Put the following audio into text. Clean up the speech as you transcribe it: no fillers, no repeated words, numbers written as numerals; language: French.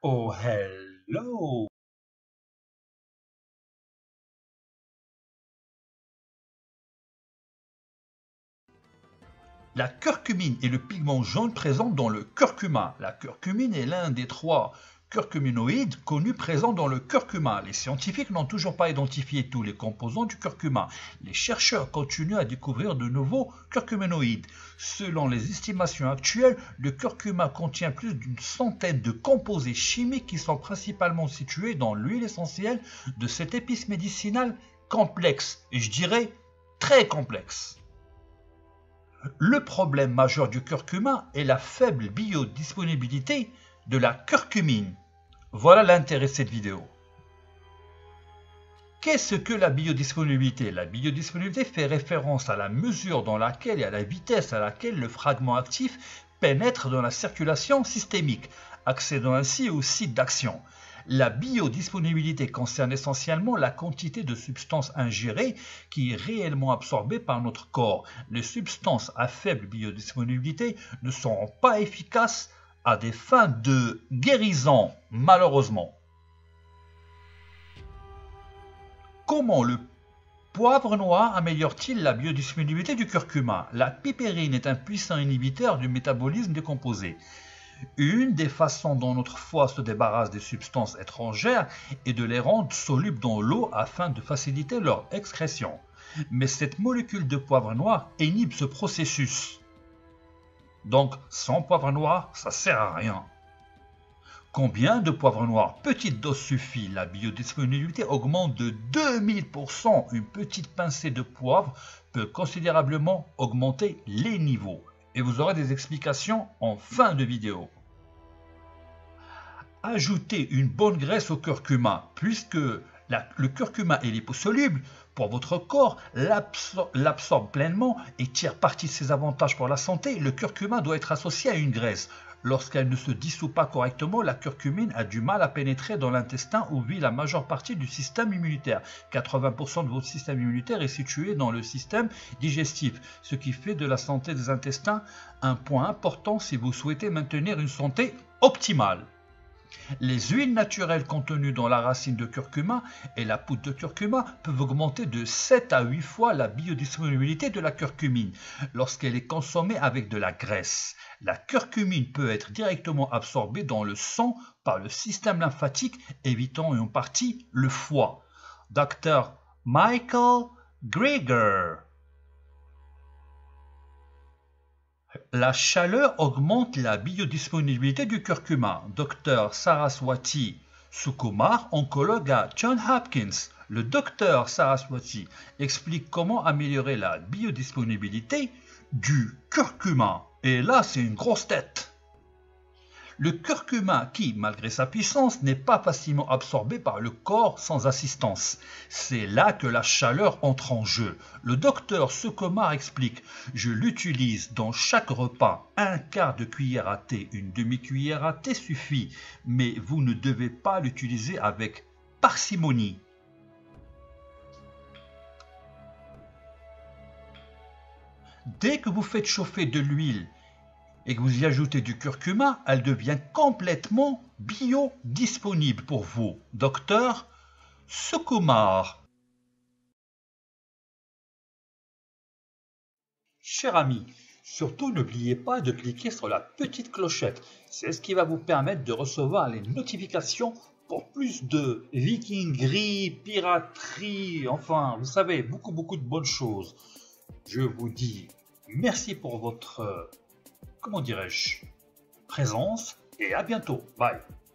Oh, hello! La curcumine est le pigment jaune présent dans le curcuma. La curcumine est l'un des 3 curcuminoïdes connus présents dans le curcuma. Les scientifiques n'ont toujours pas identifié tous les composants du curcuma. Les chercheurs continuent à découvrir de nouveaux curcuminoïdes. Selon les estimations actuelles, le curcuma contient plus d'une centaine de composés chimiques qui sont principalement situés dans l'huile essentielle de cette épice médicinale complexe, et je dirais très complexe. Le problème majeur du curcuma est la faible biodisponibilité de la curcumine. Voilà l'intérêt de cette vidéo. Qu'est-ce que la biodisponibilité? La biodisponibilité fait référence à la mesure dans laquelle et à la vitesse à laquelle le fragment actif pénètre dans la circulation systémique, accédant ainsi au site d'action. La biodisponibilité concerne essentiellement la quantité de substances ingérées qui est réellement absorbée par notre corps. Les substances à faible biodisponibilité ne seront pas efficaces à des fins de guérison, malheureusement. Comment le poivre noir améliore-t-il la biodisponibilité du curcuma? La pipérine est un puissant inhibiteur du métabolisme des composés. Une des façons dont notre foie se débarrasse des substances étrangères est de les rendre solubles dans l'eau afin de faciliter leur excrétion. Mais cette molécule de poivre noir inhibe ce processus. Donc sans poivre noir, ça sert à rien. Combien de poivre noir? Petite dose suffit. La biodisponibilité augmente de 2000%. Une petite pincée de poivre peut considérablement augmenter les niveaux. Et vous aurez des explications en fin de vidéo. Ajoutez une bonne graisse au curcuma, puisque le curcuma est liposoluble pour votre corps, l'absorbe pleinement et tire parti de ses avantages pour la santé. Le curcuma doit être associé à une graisse. Lorsqu'elle ne se dissout pas correctement, la curcumine a du mal à pénétrer dans l'intestin où vit la majeure partie du système immunitaire. 80% de votre système immunitaire est situé dans le système digestif, ce qui fait de la santé des intestins un point important si vous souhaitez maintenir une santé optimale. Les huiles naturelles contenues dans la racine de curcuma et la poudre de curcuma peuvent augmenter de 7 à 8 fois la biodisponibilité de la curcumine lorsqu'elle est consommée avec de la graisse. La curcumine peut être directement absorbée dans le sang par le système lymphatique, évitant en partie le foie. Dr. Michael Greger. La chaleur augmente la biodisponibilité du curcuma. Dr Saraswati Sukumar, oncologue à Johns Hopkins. Le docteur Saraswati explique comment améliorer la biodisponibilité du curcuma. Et là, c'est une grosse tête. Le curcuma qui, malgré sa puissance, n'est pas facilement absorbé par le corps sans assistance. C'est là que la chaleur entre en jeu. Le docteur Sukumar explique « Je l'utilise dans chaque repas. Un quart de cuillère à thé, une demi-cuillère à thé suffit. Mais vous ne devez pas l'utiliser avec parcimonie. » Dès que vous faites chauffer de l'huile et que vous y ajoutez du curcuma, elle devient complètement biodisponible pour vous. Docteur Sukumar. Cher ami, surtout n'oubliez pas de cliquer sur la petite clochette. C'est ce qui va vous permettre de recevoir les notifications pour plus de vikingerie, piraterie, enfin, vous savez, beaucoup de bonnes choses. Je vous dis merci pour votre... comment dirais-je, présence et à bientôt. Bye.